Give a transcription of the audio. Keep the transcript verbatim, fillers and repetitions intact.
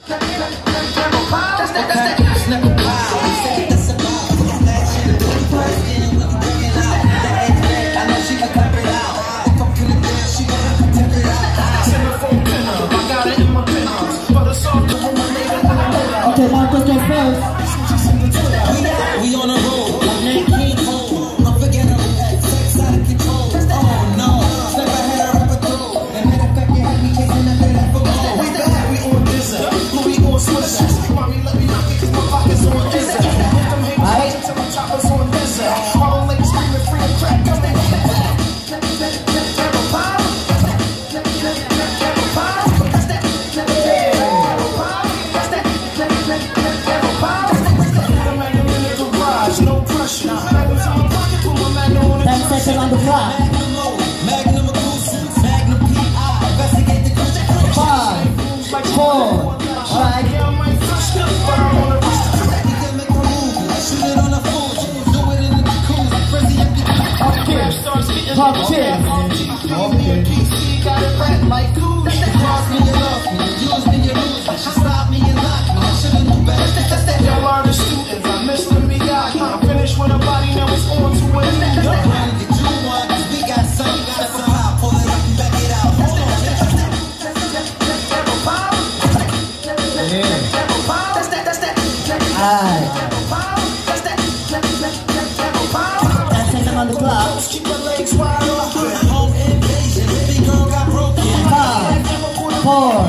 Okay, Marcus go first. We on a roll, like nineteen home. Unforgettable, sex out of control. Oh no, never had a rapper through. And matter of fact, you had me chasing that bit for more. We back, we on dizzer, we on switcher. Mommy, let me knock it, cause my pocket's on dizzer. Lift them haters till my choppers on dizzer. All them ladies screaming free and crack, come in. ten seconds on the clock. Magnum Goose, Magnum P I, investigate the question. Five, four, right. Shoot it on the phone, do it in the jacuzzi, frizzy empty. Hopkins, Hopkins. P C got it right like cool. Cross me and love me, use me and lose me. She stopped me and locked me, I should've knew better. Yo, learn the students, I'm Mister Miyagi. I'm finished with a body, now it's on to it. We got some, got some hot, pull it up and back it out. Hold on. Alright. ten seconds on the clock. Keep your legs wide open. Home invasion, baby girl got broken. Five, four,